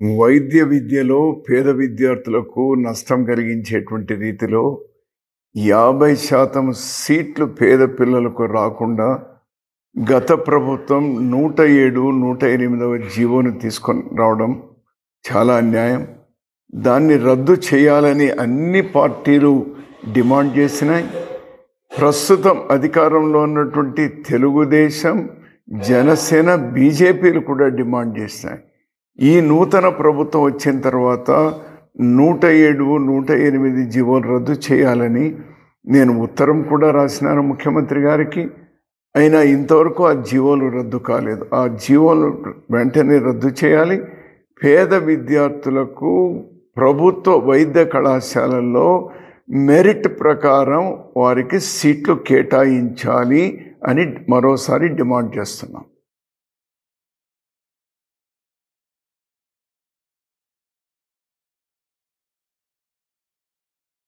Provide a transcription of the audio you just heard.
వైద్య విద్యలో పేద విద్యార్థులకు నష్టం కలిగించేటువంటి రీతిలో 50% సీట్లు పేద పిల్లలకు రాకుండా గత ప్రభుత్వం 107, 108వ జీవోను తీసుకొని రావడం చాలా అన్యాయం. దాన్ని రద్దు చేయాలని అన్ని పార్టీలు డిమాండ్ చేసినాయి. ప్రస్తుతం అధికారంలో ఉన్నటువంటి తెలుగుదేశం, జనసేన, బీజేపీలు కూడా డిమాండ్ చేసినాయి. ఈ నూతన ప్రభుత్వం వచ్చిన తర్వాత 107, 108 జీవోలు రద్దు చేయాలని నేను ఉత్తరం కూడా రాసినాను ముఖ్యమంత్రి గారికి. అయినా ఇంతవరకు ఆ జీవోలు రద్దు కాలేదు. ఆ జీవోలు వెంటనే రద్దు చేయాలి. పేద విద్యార్థులకు ప్రభుత్వ వైద్య కళాశాలల్లో మెరిట్ ప్రకారం వారికి సీట్లు కేటాయించాలి అని మరోసారి డిమాండ్ చేస్తున్నాం.